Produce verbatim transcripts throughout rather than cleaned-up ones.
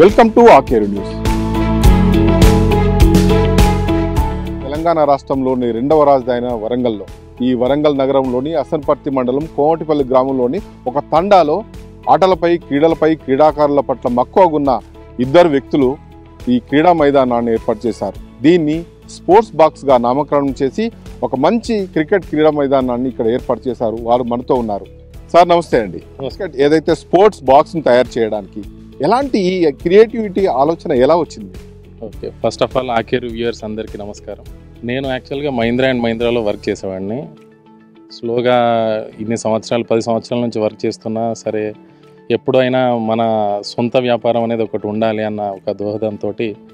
Welcome to aakeru news. Telangana రాష్ట్రంలోని రెండవ రాజధాని వరంగల్లో ఈ వరంగల్ నగరంలోని అసన్పర్తి మండలం కోమటిపల్లి గ్రామంలోని ఒక తండాలో ఆటలపై క్రీడలపై క్రీడాకారుల పట్ల మక్కువగున్న ఇద్దరు వ్యక్తులు ఈ క్రీడా మైదానాన్ని ఏర్పాటు చేశారు. దీన్ని స్పోర్ట్స్ బాక్స్ గా నామకరణం చేసి ఒక మంచి క్రికెట్ క్రీడా మైదానాన్ని ఇక్కడ ఏర్పాటు చేశారు. వారు మనతో ఉన్నారు. సార్ నమస్తే అండి. నమస్కారం. ఏదైతే స్పోర్ట్స్ బాక్స్ ని తయారు చేయడానికి ఎలాంటి ఈ క్రియేటివిటీ ఆలోచన ఎలా వచ్చింది? Okay, first of all Akeru viewers అందరికీ నమస్కారం. నేను యాక్చువల్గా మహీంద్రా అండ్ మహీంద్రాలో వర్క్ చేసేవాడిని. స్లోగా ఇన్ని సంవత్సరాలు పది సంవత్సరాల నుంచి వర్క్ చేస్తున్నా సరే ఎప్పుడైనా మన సొంత వ్యాపారం అనేది ఒకటి ఉండాలి అన్న ఒక దోహదంతో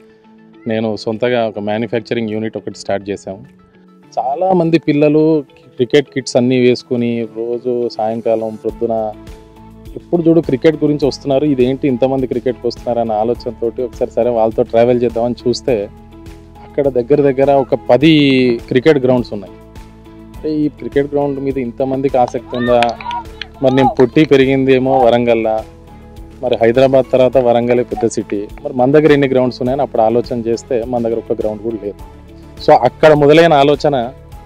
నేను సొంతగా ఒక మ్యానుఫ్యాక్చరింగ్ యూనిట్ ఒకటి స్టార్ట్ చేశాము. చాలామంది పిల్లలు క్రికెట్ కిట్స్ అన్నీ వేసుకుని రోజు సాయంకాలం ప్రొద్దున ఎప్పుడు చూడు క్రికెట్ గురించి వస్తున్నారు, ఇదేంటి ఇంతమంది క్రికెట్కి వస్తున్నారు అన్న ఆలోచనతో ఒకసారి సరే వాళ్ళతో ట్రావెల్ చేద్దామని చూస్తే అక్కడ దగ్గర దగ్గర ఒక పది క్రికెట్ గ్రౌండ్స్ ఉన్నాయి. అంటే ఈ క్రికెట్ గ్రౌండ్ మీద ఇంతమందికి ఆసక్తి ఉందా? మరి నేను పుట్టి పెరిగింది ఏమో వరంగల్లా, మరి హైదరాబాద్ తర్వాత వరంగల్ పెద్ద సిటీ, మరి మన దగ్గర ఎన్ని గ్రౌండ్స్ ఉన్నాయని అప్పుడు ఆలోచన చేస్తే మన దగ్గర ఒక గ్రౌండ్ కూడా లేదు. సో అక్కడ మొదలైన ఆలోచన,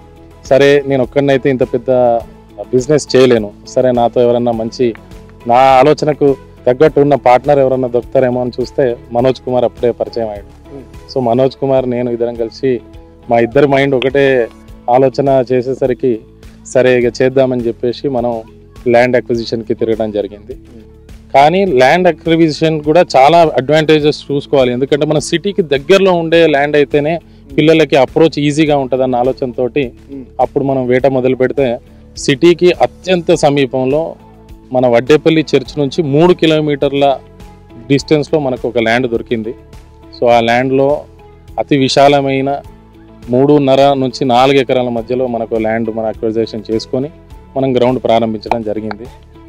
సరే నేను ఒక్కడినైతే ఇంత పెద్ద బిజినెస్ చేయలేను, సరే నాతో ఎవరన్నా మంచి నా ఆలోచనకు తగ్గట్టు ఉన్న పార్ట్నర్ ఎవరన్నా దొరుకుతారేమో అని చూస్తే మనోజ్ కుమార్ అప్పుడే పరిచయం అయ్యాడు. సో మనోజ్ కుమార్ నేను ఇద్దరం కలిసి మా ఇద్దరి మైండ్ ఒకటే ఆలోచన చేసేసరికి సరే ఇక చేద్దామని చెప్పేసి మనం ల్యాండ్ అక్విజిషన్కి తిరగడం జరిగింది. కానీ ల్యాండ్ అక్విజిషన్ కూడా చాలా అడ్వాంటేజెస్ చూసుకోవాలి. ఎందుకంటే మన సిటీకి దగ్గరలో ఉండే ల్యాండ్ అయితేనే పిల్లలకి అప్రోచ్ ఈజీగా ఉంటుంది అన్న ఆలోచనతో అప్పుడు మనం వేట మొదలు పెడితే సిటీకి అత్యంత సమీపంలో మన వడ్డేపల్లి చర్చ్ నుంచి మూడు కిలోమీటర్ల డిస్టెన్స్లో మనకు ఒక ల్యాండ్ దొరికింది. సో ఆ ల్యాండ్లో అతి విశాలమైన మూడున్నర నుంచి నాలుగు ఎకరాల మధ్యలో మనకు ల్యాండ్ మన అక్విజిషన్ చేసుకొని మనం గ్రౌండ్ ప్రారంభించడం జరిగింది.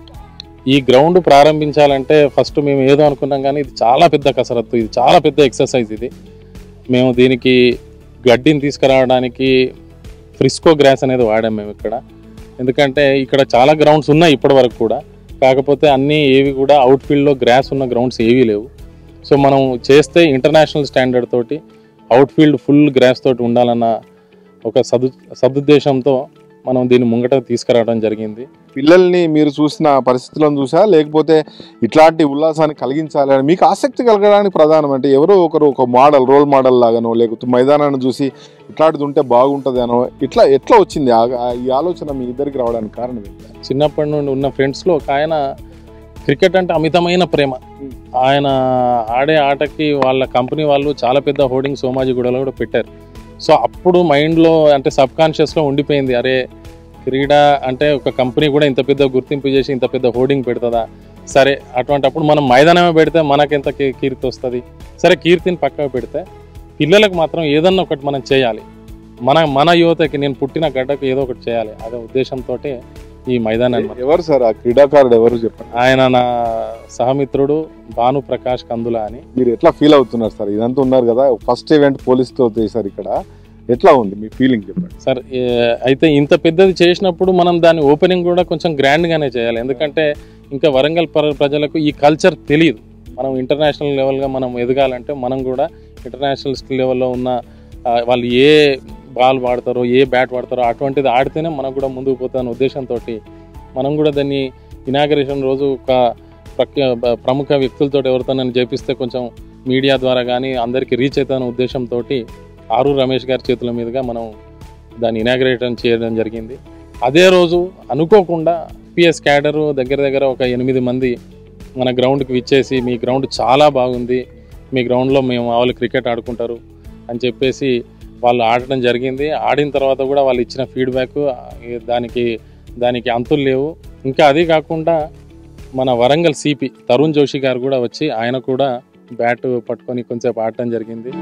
ఈ గ్రౌండ్ ప్రారంభించాలంటే ఫస్ట్ మేము ఏదో అనుకున్నాం, కానీ ఇది చాలా పెద్ద కసరత్తు, ఇది చాలా పెద్ద ఎక్సర్సైజ్. ఇది మేము దీనికి గడ్డిని తీసుకురావడానికి ఫ్రిస్కో గ్రాస్ అనేది వాడాం మేము ఇక్కడ. ఎందుకంటే ఇక్కడ చాలా గ్రౌండ్స్ ఉన్నాయి ఇప్పటి వరకు కూడా, కాకపోతే అన్నీ ఏవి కూడా అవుట్ ఫీల్డ్లో గ్రాస్ ఉన్న గ్రౌండ్స్ ఏవీ లేవు. సో మనం చేస్తే ఇంటర్నేషనల్ స్టాండర్డ్ తోటి అవుట్ ఫీల్డ్ ఫుల్ గ్రాస్ తోటి ఉండాలన్న ఒక సదు సదుద్దేశంతో మనం దీన్ని ముంగట తీసుకురావడం జరిగింది. పిల్లల్ని మీరు చూసిన పరిస్థితులను చూసా, లేకపోతే ఇట్లాంటి ఉల్లాసాన్ని కలిగించాలని మీకు ఆసక్తి కలగడానికి ప్రధానం అంటే ఎవరో ఒకరు ఒక మోడల్ రోల్ మోడల్ లాగానో, లేకపోతే మైదానాన్ని చూసి ఇట్లాంటిది ఉంటే బాగుంటుంది అనో, ఇట్లా ఎట్లా వచ్చింది ఈ ఆలోచన మీ ఇద్దరికి రావడానికి కారణం ఏంటి? చిన్నప్పటి నుండి ఉన్న ఫ్రెండ్స్లో ఒక ఆయన క్రికెట్ అంటే అమితమైన ప్రేమ. ఆయన ఆడే ఆటకి వాళ్ళ కంపెనీ వాళ్ళు చాలా పెద్ద హోర్డింగ్ సోమాజిగూడలో కూడా పెట్టారు. సో అప్పుడు మైండ్లో అంటే సబ్ కాన్షియస్లో ఉండిపోయింది, అరే క్రీడా అంటే ఒక కంపెనీ కూడా ఇంత పెద్ద గుర్తింపు చేసి ఇంత పెద్ద హోర్డింగ్ పెడుతుందా, సరే అటువంటి అప్పుడు మనం మైదానమే పెడితే మనకెంత కీర్తి వస్తుంది, సరే కీర్తిని పక్కకు పెడితే పిల్లలకు మాత్రం ఏదన్నా ఒకటి మనం చేయాలి, మన మన యువతకి నేను పుట్టిన గడ్డకు ఏదో ఒకటి చేయాలి అనే ఉద్దేశంతో ఈ మైదానాన్ని. ఎవరు సార్ ఆ క్రీడాకారుడు ఎవరు చెప్పండి? ఆయన నా సహమిత్రుడు భాను ప్రకాష్ కందుల అని. మీరు ఎట్లా ఫీల్ అవుతున్నారు సార్? ఇదంతా ఉన్నారు కదా, ఫస్ట్ ఈవెంట్ పోలీస్తో చేశారు ఇక్కడ, ఎట్లా ఉంది మీ ఫీలింగ్ చెప్పండి సార్? అయితే ఇంత పెద్దది చేసినప్పుడు మనం దాని ఓపెనింగ్ కూడా కొంచెం గ్రాండ్గానే చేయాలి. ఎందుకంటే ఇంకా వరంగల్ ప్రజలకు ఈ కల్చర్ తెలియదు. మనం ఇంటర్నేషనల్ లెవెల్గా మనం ఎదగాలంటే మనం కూడా ఇంటర్నేషనల్ లెవెల్లో ఉన్న వాళ్ళు ఏ బాల్ వాడతారో ఏ బ్యాట్ వాడతారో అటువంటిది ఆడితేనే మనకు కూడా ముందుకు పోతాన ఉద్దేశంతో మనం కూడా దాన్ని ఇనాగరేషన్ రోజు ఒక ప్రముఖ వ్యక్తులతో ఎవరితోనైనా చేపిస్తే కొంచెం మీడియా ద్వారా కానీ అందరికీ రీచ్ అవుతాన ఉద్దేశంతో ఆరు రమేష్ గారి చేతుల మీదుగా మనం దాన్ని ఇనాగరేషన్ చేయడం జరిగింది. అదే రోజు అనుకోకుండా పిఎస్ క్యాడరు దగ్గర దగ్గర ఒక ఎనిమిది మంది మన గ్రౌండ్కి విచ్చేసి మీ గ్రౌండ్ చాలా బాగుంది, మీ గ్రౌండ్లో మేము వాళ్ళు క్రికెట్ ఆడుకుంటారు అని చెప్పేసి వాళ్ళు ఆడటం జరిగింది. ఆడిన తర్వాత కూడా వాళ్ళు ఇచ్చిన ఫీడ్బ్యాక్ దానికి దానికి అంతులు లేవు. ఇంకా అది కాకుండా మన వరంగల్ సిపి తరుణ్ జోషి గారు కూడా వచ్చి ఆయన కూడా బ్యాట్ పట్టుకొని కొంచెంసేపు ఆడటం జరిగింది.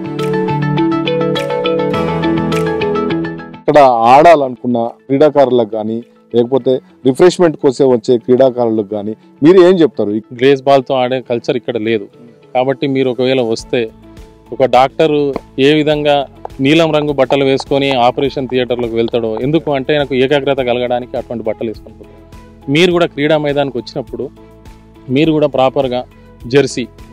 ఇక్కడ ఆడాలనుకున్న క్రీడాకారులకు కానీ లేకపోతే రిఫ్రెష్మెంట్ కోసం వచ్చే క్రీడాకారులకు కానీ మీరు ఏం చెప్తారు? గ్లేస్ బాల్తో ఆడే కల్చర్ ఇక్కడ లేదు. కాబట్టి మీరు ఒకవేళ వస్తే ఒక డాక్టరు ఏ విధంగా నీలం రంగు బట్టలు వేసుకొని ఆపరేషన్ థియేటర్లోకి వెళ్తాడో, ఎందుకు అంటే నాకు ఏకాగ్రత కలగడానికి అటువంటి బట్టలు వేసుకొని పోతాడు. మీరు కూడా క్రీడా మైదానికి వచ్చినప్పుడు మీరు కూడా ప్రాపర్గా jersey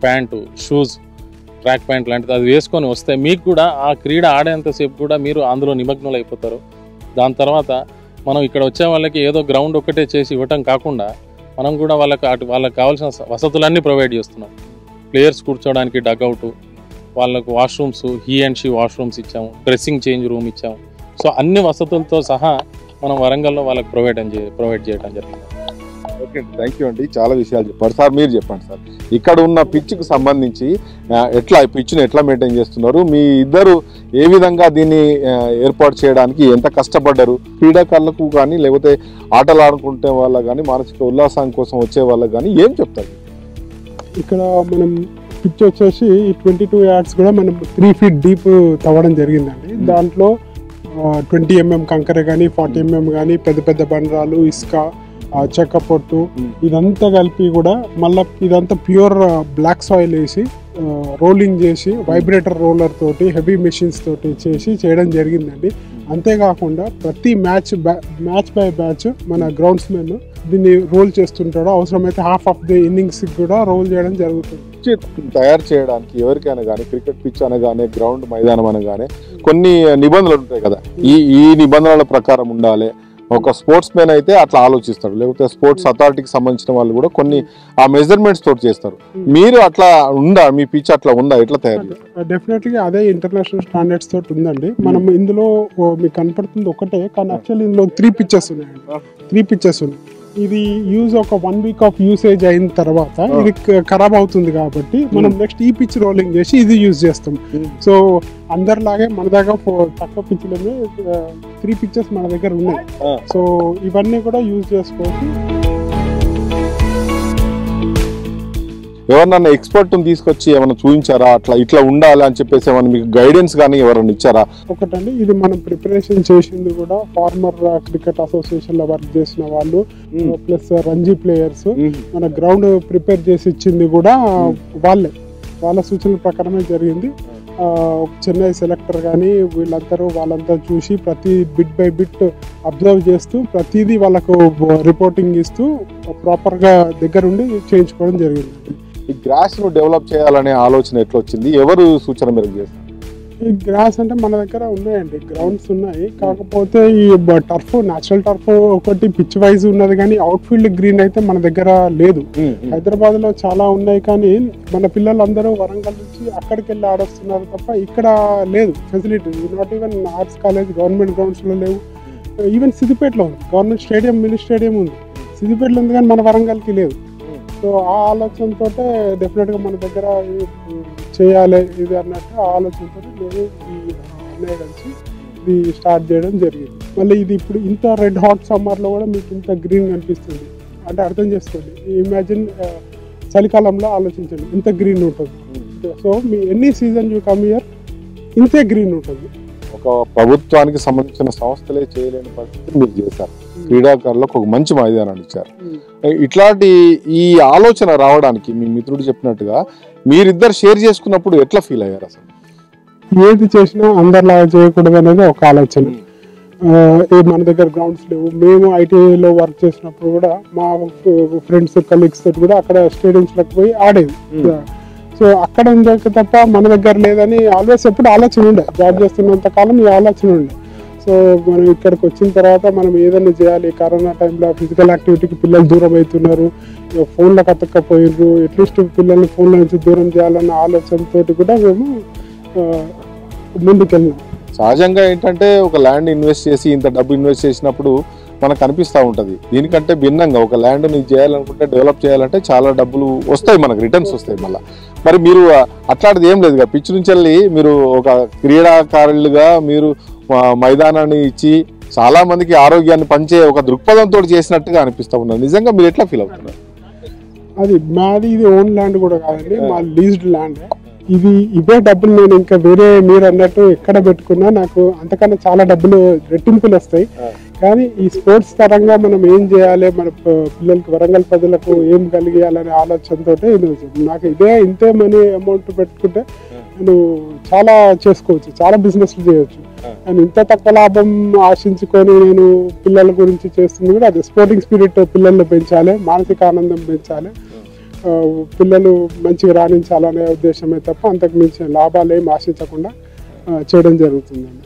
pant, shoes, track pant లాంటిది అది వేసుకొని వస్తే మీకు కూడా ఆ క్రీడ ఆడేంతసేపు కూడా మీరు అందులో నిమగ్నులు అయిపోతారు. దాని తర్వాత మనం ఇక్కడ వచ్చే వాళ్ళకి ఏదో గ్రౌండ్ ఒక్కటే చేసి ఇవ్వటం కాకుండా మనం కూడా వాళ్ళకి అటు వాళ్ళకి కావాల్సిన వసతులన్నీ ప్రొవైడ్ చేస్తున్నాం. ప్లేయర్స్ కూర్చోవడానికి డగ్అవుట్, వాళ్ళకు washrooms, he and she washrooms ఇచ్చాము, డ్రెస్సింగ్ చేంజ్ రూమ్ ఇచ్చాము. సో అన్ని వసతులతో సహా మనం వరంగల్లో వాళ్ళకి ప్రొవైడ్ అని ప్రొవైడ్ చేయడం జరిగింది. ఓకే, థ్యాంక్ యూ అండి, చాలా విషయాలు చెప్పారు. సార్ మీరు చెప్పండి సార్, ఇక్కడ ఉన్న పిచ్కి సంబంధించి ఎట్లా పిచ్ని ఎట్లా మెయింటైన్ చేస్తున్నారు, మీ ఇద్దరు ఏ విధంగా దీన్ని ఏర్పాటు చేయడానికి ఎంత కష్టపడ్డారు, క్రీడాకారులకు కానీ లేకపోతే ఆటలు ఆడుకుంటే వాళ్ళకి కానీ మానసిక ఉల్లాసం కోసం వచ్చే వాళ్ళకి కానీ ఏం చెప్తారు? ఇక్కడ మనం పిచ్ వచ్చేసి ట్వంటీ టూ యార్డ్స్ కూడా మనం త్రీ ఫీట్ డీప్ తవ్వడం జరిగిందండి. దాంట్లో ట్వంటీ ఎంఎం కంకర కానీ, ఫార్టీ ఎంఎం కానీ, పెద్ద పెద్ద బండరాలు, ఇసుక, చెక్క పొట్టు, ఇదంతా కలిపి కూడా మళ్ళీ ఇదంతా ప్యూర్ బ్లాక్ సాయిల్ వేసి రోలింగ్ చేసి వైబ్రేటర్ రోలర్ తోటి హెవీ మెషిన్స్ తోటి చేసి చేయడం జరిగిందండి. అంతేకాకుండా ప్రతి మ్యాచ్ మ్యాచ్ బై మ్యాచ్ మన గ్రౌండ్స్ మెన్ దీన్ని రోల్ చేస్తుంటాడు. అవసరమైతే హాఫ్ ఆఫ్ ది ఇన్నింగ్స్ కూడా రోల్ చేయడం జరుగుతుంది. తయారు చేయడానికి ఎవరికైనా కానీ క్రికెట్ పిచ్ అనగానే, గ్రౌండ్ మైదానం అనగానే కొన్ని నిబంధనలు ఉంటాయి కదా, ఈ ఈ నిబంధనల ప్రకారం ఉండాలి. ఒక స్పోర్ట్స్ మ్యాన్ అయితే అట్లా ఆలోచిస్తాడు, లేకపోతే స్పోర్ట్స్ అథారిటీకి సంబంధించిన వాళ్ళు కూడా కొన్ని ఆ మెజర్మెంట్స్ తోటి చేస్తారు. మీరు అట్లా ఉందా, మీ పిచ్ అట్లా ఉందా, ఎట్లా తయారు చేస్తారు? డెఫినెట్లీ అదే ఇంటర్నేషనల్ స్టాండర్డ్స్ తోటి ఉందండి. మనం ఇందులో మీకు కనపడుతుంది ఒకటే, కానీ యాక్చువల్లీ ఇందులో త్రీ పిచ్చెస్ ఉన్నాయండి. త్రీ పిచ్చెస్ ఉన్నాయి. ఇది యూజ్ ఒక వన్ వీక్ ఆఫ్ యూసేజ్ అయిన తర్వాత ఇది ఖరాబ్ అవుతుంది కాబట్టి మనం నెక్స్ట్ ఈ పిచ్ రోలింగ్ చేసి ఇది యూజ్ చేస్తాం. సో అందరిలాగే మన దగ్గర తక్కువ పిచ్లమే త్రీ పిచ్చెస్ మన దగ్గర ఉన్నాయి. సో ఇవన్నీ కూడా యూజ్ చేసుకోవచ్చు. ఎవరన్నా ఎక్స్పర్ట్ తీసుకొచ్చి ఏమైనా చూపించారా, అట్లా ఇట్లా ఉండాలి అని చెప్పేసి ఏమైనా మీకు గైడెన్స్ కానీ ఎవరైనా ఇచ్చారా? ఒకటండి, ఇది మనం ప్రిపరేషన్ చేసింది కూడా ఫార్మర్ క్రికెట్ అసోసియేషన్ లో వర్క్ చేసిన వాళ్ళు, ప్లస్ రంజీ ప్లేయర్స్, మన గ్రౌండ్ ప్రిపేర్ చేసి ఇచ్చింది కూడా వాళ్ళే, వాళ్ళ సూచనల ప్రకారమే జరిగింది. చెన్నై సెలెక్టర్ కానీ వీళ్ళందరూ వాళ్ళంతా చూసి ప్రతి బిట్ బై బిట్ అబ్జర్వ్ చేస్తూ ప్రతిదీ వాళ్ళకు రిపోర్టింగ్ ఇస్తూ ప్రాపర్గా దగ్గరుండి చేయించుకోవడం జరిగింది. ఈ గ్రాస్ ను డెవలప్ చేయాలనే ఆలోచన ఎట్లా వచ్చింది, ఎవరు సూచన మేరకు చేస్తారు? ఈ గ్రాస్ అంటే మన దగ్గర ఉన్నాయండి, గ్రౌండ్స్ ఉన్నాయి. కాకపోతే ఈ టర్ఫ్, న్యాచురల్ టర్ఫ్ ఒకటి పిచ్ వైజ్ ఉన్నది, కానీ అవుట్ ఫీల్డ్ గ్రీన్ అయితే మన దగ్గర లేదు. హైదరాబాద్ లో చాలా ఉన్నాయి, కానీ మన పిల్లలందరూ వరంగల్ నుంచి అక్కడికి వెళ్ళి ఆడొస్తున్నారు తప్ప ఇక్కడ లేదు facility. Not even arts college government grounds లో లేవు. ఈవెన్ సిద్దిపేటలో ఉంది గవర్నమెంట్ స్టేడియం, మినీ స్టేడియం ఉంది, సిద్దిపేటలో ఉంది, కానీ మన వరంగల్కి లేదు. సో ఆ ఆలోచనతో డెఫినెట్గా మన దగ్గర చేయాలి ఇది అన్నట్టు ఆలోచనతో నేను ఈ అన్నయ్య కలిసి ఇది స్టార్ట్ చేయడం జరిగింది. మళ్ళీ ఇది ఇప్పుడు ఇంత రెడ్ హాట్ సమ్మర్లో కూడా మీకు ఇంత గ్రీన్ కనిపిస్తుంది అంటే అర్థం చేసుకోండి. ఇమాజిన్ చలికాలంలో ఆలోచించండి ఇంత గ్రీన్ ఉంటుంది. సో మీ ఎన్ని సీజన్ యూ కమ్ ఇయర్ ఇంతే గ్రీన్ ఉంటుంది. ఒక ప్రభుత్వానికి సంబంధించిన సంస్థలే చేయలేని పరిస్థితి మీరు చేశారు, క్రీడాకారులకు ఒక మంచి మైదానాన్ని ఇచ్చారు. ఇట్లాంటి ఈ ఆలోచన రావడానికి మీ మిత్రుడు చెప్పినట్టుగా మీరిద్దరు షేర్ చేసుకున్నప్పుడు ఎట్లా ఫీల్ అయ్యారు? అసలు ఏది చేసినా అందరిలాగా చేయకూడదు అనేది ఒక ఆలోచన. మన దగ్గర గ్రౌండ్స్ లేవు. మేము ఐటీఐలో వర్క్ చేసినప్పుడు కూడా మా ఫ్రెండ్స్ కలీగ్స్ తోటి కూడా అక్కడ స్టేడియంస్లోకి పోయి ఆడేది. సో అక్కడ ఉండే తప్ప మన దగ్గర లేదని ఆల్వేస్ ఎప్పుడు ఆలోచన ఉండే, జాబ్ చేస్తున్నంత కాలం ఈ ఆలోచన ఉండే. సో మనం ఇక్కడికి వచ్చిన తర్వాత మనం ఏదైనా చేయాలి. కరోనా టైంలో ఫిజికల్ యాక్టివిటీకి పిల్లలు దూరం అవుతున్నారు, ఫోన్లకు అతక్కపోయినారు, అట్లీస్ట్ పిల్లల్ని ఫోన్ల నుంచి దూరం చేయాలన్న ఆలోచనతో కూడా మేము ముందుకెళ్ళినాం. సహజంగా ఏంటంటే ఒక ల్యాండ్ ఇన్వెస్ట్ చేసి ఇంత డబ్బు ఇన్వెస్ట్ చేసినప్పుడు మనకు అనిపిస్తూ ఉంటుంది. దీనికంటే భిన్నంగా ఒక ల్యాండ్ నీకు చేయాలనుకుంటే, డెవలప్ చేయాలంటే చాలా డబ్బులు వస్తాయి, మనకు రిటర్న్స్ వస్తాయి. మళ్ళీ మరి మీరు అట్లాంటిది ఏం లేదు కదా, పిచ్చి నుంచి వెళ్ళి మీరు ఒక క్రీడాకారులుగా మీరు మైదానాన్ని ఇచ్చి చాలా మందికి ఆరోగ్యాన్ని పంచే ఒక దృక్పథంతో చేసినట్టుగా అనిపిస్తూ ఉన్నారు. నిజంగా మీరు ఎట్లా ఫీల్ అవుతున్నారు? అది మాది ఇది ఓన్ ల్యాండ్ కూడా కాదండి, మా లీజ్డ్ ల్యాండ్. ఇది ఇవే డబ్బులు నేను ఇంకా వేరే మీరు అన్నట్టు ఎక్కడ పెట్టుకున్నా నాకు అంతకన్నా చాలా డబ్బులు రెట్టింపులు వస్తాయి. కానీ ఈ స్పోర్ట్స్ పరంగా మనం ఏం చేయాలి, మన పిల్లలకి వరంగల్ ప్రజలకు ఏం కలిగేయాలనే ఆలోచనతో నాకు ఇదే ఇంతే మనీ అమౌంట్ పెట్టుకుంటే నేను చాలా చేసుకోవచ్చు, చాలా బిజినెస్లు చేయొచ్చు. కానీ ఇంత తక్కువ లాభం ఆశించుకొని నేను పిల్లల గురించి చేస్తుంది కూడా అదే. స్పోర్టింగ్ స్పిరిట్ పిల్లల్ని పెంచాలి, మానసిక ఆనందం పెంచాలి. పిల్లలు మంచిగా రాణించాలనే ఉద్దేశమే తప్ప అంతకు మించిన లాభాలు ఏం ఆశించకుండా చేయడం జరుగుతుందండి.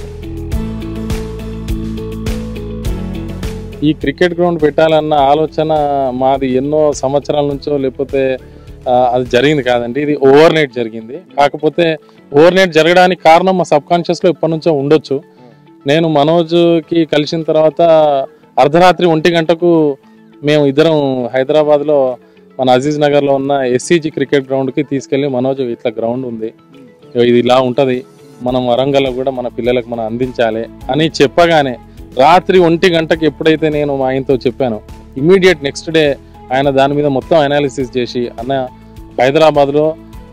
ఈ క్రికెట్ గ్రౌండ్ పెట్టాలన్న ఆలోచన మాది ఎన్నో సంవత్సరాల నుంచో, లేకపోతే అది జరిగింది కాదండి. ఇది ఓవర్ నైట్ జరిగింది. కాకపోతే ఓవర్ నైట్ జరగడానికి కారణం మా సబ్ కాన్షియస్లో ఎప్పటి నుంచో ఉండొచ్చు. నేను మనోజ్కి కలిసిన తర్వాత అర్ధరాత్రి ఒంటి గంటకు మేము ఇద్దరం హైదరాబాద్లో మన అజీజ్ నగర్లో ఉన్న ఎస్సీజీ క్రికెట్ గ్రౌండ్కి తీసుకెళ్ళి, మనోజ్ ఇట్లా గ్రౌండ్ ఉంది, ఇది ఇలా ఉంటుంది, మనం వరంగల్లో కూడా మన పిల్లలకు మనం అందించాలి అని చెప్పగానే రాత్రి ఒంటి గంటకి ఎప్పుడైతే నేను మా ఆయనతో చెప్పాను, ఇమ్మీడియట్ నెక్స్ట్ డే ఆయన దాని మీద మొత్తం అనాలిసిస్ చేసి, అన్న హైదరాబాద్లో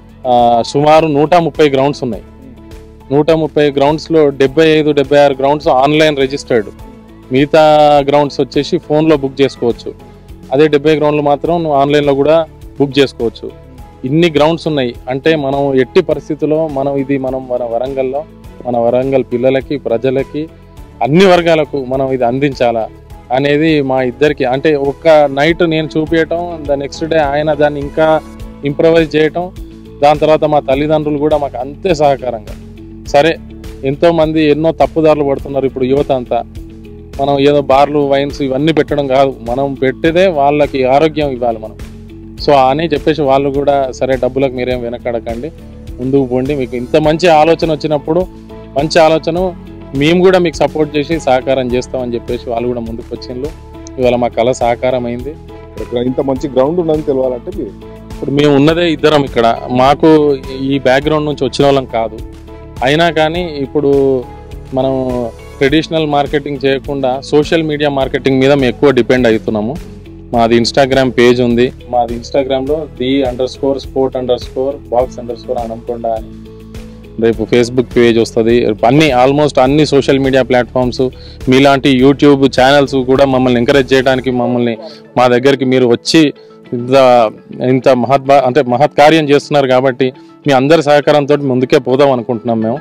సుమారు నూట ముప్పై గ్రౌండ్స్ ఉన్నాయి. నూట ముప్పై గ్రౌండ్స్లో డెబ్బై ఐదు డెబ్బై ఆరు గ్రౌండ్స్ ఆన్లైన్ రిజిస్టర్డ్, మిగతా గ్రౌండ్స్ వచ్చేసి ఫోన్లో బుక్ చేసుకోవచ్చు. అదే డెబ్బై గ్రౌండ్లు మాత్రం నువ్వు ఆన్లైన్లో కూడా బుక్ చేసుకోవచ్చు. ఇన్ని గ్రౌండ్స్ ఉన్నాయి అంటే మనం ఎట్టి పరిస్థితుల్లో మనం ఇది మనం మన వరంగల్లో మన వరంగల్ పిల్లలకి, ప్రజలకి, అన్ని వర్గాలకు మనం ఇది అందించాలా అనేది మా ఇద్దరికి. అంటే ఒక్క నైట్ నేను చూపించటం, ద నెక్స్ట్ డే ఆయన దాన్ని ఇంకా ఇంప్రవైజ్ చేయటం, దాని తర్వాత మా తల్లిదండ్రులు కూడా మాకు అంతే సహకారంగా. సరే, ఎంతోమంది ఎన్నో తప్పుదారులు పడుతున్నారు ఇప్పుడు యువత అంతా. మనం ఏదో బార్లు, వైన్స్ ఇవన్నీ పెట్టడం కాదు, మనం పెట్టేదే వాళ్ళకి ఆరోగ్యం ఇవ్వాలి మనం. సో అని చెప్పేసి వాళ్ళు కూడా సరే డబ్బులకు మీరేం వెనకడకండి, ముందుకు పోండి, మీకు ఇంత మంచి ఆలోచన వచ్చినప్పుడు మంచి ఆలోచన మేము కూడా మీకు సపోర్ట్ చేసి సహకారం చేస్తామని చెప్పేసి వాళ్ళు కూడా ముందుకు వచ్చిండ్రు. ఇవాళ మా కళ సహకారం అయింది. ఇంత మంచి గ్రౌండ్ ఉందని తెలియాలంటే మీరు ఇప్పుడు మేము ఉన్నదే ఇద్దరం ఇక్కడ, మాకు ఈ బ్యాక్గ్రౌండ్ నుంచి వచ్చిన వాళ్ళం కాదు. అయినా కానీ ఇప్పుడు మనం ట్రెడిషనల్ మార్కెటింగ్ చేయకుండా సోషల్ మీడియా మార్కెటింగ్ మీద మేము ఎక్కువ డిపెండ్ అవుతున్నాము. మాది ఇన్స్టాగ్రామ్ పేజ్ ఉంది. మాది ఇన్స్టాగ్రామ్లో the underscore sport underscore box underscore అనకుండా అని, రేపు ఫేస్బుక్ పేజ్ వస్తుంది. అన్ని ఆల్మోస్ట్ అన్ని సోషల్ మీడియా ప్లాట్ఫామ్స్, మీలాంటి యూట్యూబ్ ఛానల్స్ కూడా మమ్మల్ని ఎంకరేజ్ చేయడానికి, మమ్మల్ని మా దగ్గరికి మీరు వచ్చి ఇంత ఇంత మహత్ అంటే మహత్ కార్యం చేస్తున్నారు కాబట్టి మీ అందరి సహకారంతో ముందుకే పోదాం అనుకుంటున్నాం మేము.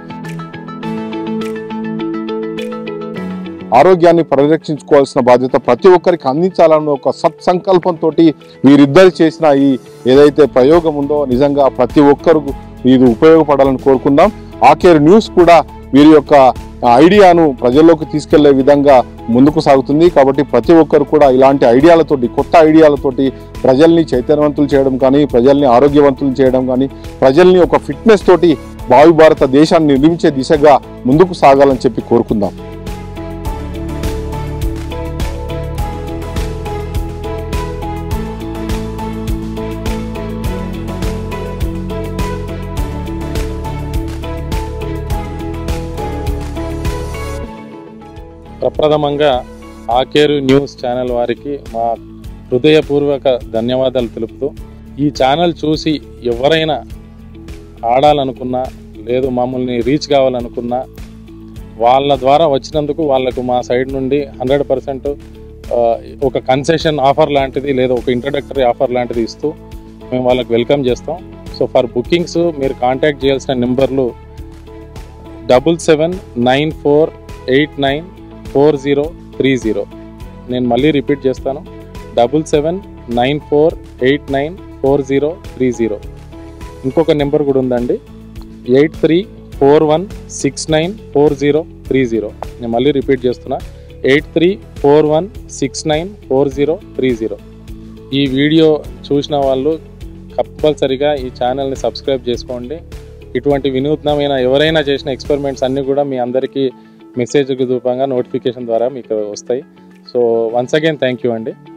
ఆరోగ్యాన్ని పరిరక్షించుకోవాల్సిన బాధ్యత ప్రతి ఒక్కరికి అందించాలన్న ఒక సత్సంకల్పంతో వీరిద్దరు చేసిన ఈ ఏదైతే ప్రయోగం ఉందో నిజంగా ప్రతి ఒక్కరు ఇది ఉపయోగపడాలని కోరుకుందాం. ఆకేరు న్యూస్ కూడా వీరి యొక్క ఐడియాను ప్రజల్లోకి తీసుకెళ్లే విధంగా ముందుకు సాగుతుంది. కాబట్టి ప్రతి ఒక్కరు కూడా ఇలాంటి ఐడియాలతోటి, కొత్త ఐడియాలతోటి ప్రజల్ని చైతన్యవంతులు చేయడం కానీ, ప్రజల్ని ఆరోగ్యవంతులు చేయడం కానీ, ప్రజల్ని ఒక ఫిట్నెస్ తోటి భావి భారత దేశాన్ని నిర్మించే దిశగా ముందుకు సాగాలని చెప్పి కోరుకుందాం. ప్రప్రథమంగా ఆకేరు న్యూస్ ఛానల్ వారికి మా హృదయపూర్వక ధన్యవాదాలు తెలుపుతూ, ఈ ఛానల్ చూసి ఎవరైనా ఆడాలనుకున్నా, లేదు మమ్మల్ని రీచ్ కావాలనుకున్నా, వాళ్ళ ద్వారా వచ్చినందుకు వాళ్ళకు మా సైడ్ నుండి హండ్రెడ్ పర్సెంట్ ఒక కన్సెషన్ ఆఫర్ లాంటిది, లేదా ఒక ఇంట్రడక్టరీ ఆఫర్ లాంటిది ఇస్తూ మేము వాళ్ళకి వెల్కమ్ చేస్తాం. సో ఫర్ బుకింగ్స్ మీరు కాంటాక్ట్ చేయాల్సిన నెంబర్లు double seven nine four eight nine four zero three zero. నేను మళ్ళీ రిపీట్ చేస్తాను, double seven nine four eight nine four zero three zero. ఇంకొక నెంబర్ కూడా ఉందండి, eight three four one six nine four zero three zero. నేను మళ్ళీ repeat చేస్తున్నా, eight three four one six nine four zero three zero. ఈ video చూసిన వాళ్ళు కంపల్సరిగా ఈ ఛానల్ని సబ్స్క్రైబ్ చేసుకోండి. ఇటువంటి వినూత్నమైన ఎవరైనా చేసిన ఎక్స్పెరిమెంట్స్ అన్నీ కూడా మీ అందరికీ మెసేజ్ రూపంగా నోటిఫికేషన్ ద్వారా మీకు వస్తాయి. So once again thank you అండి.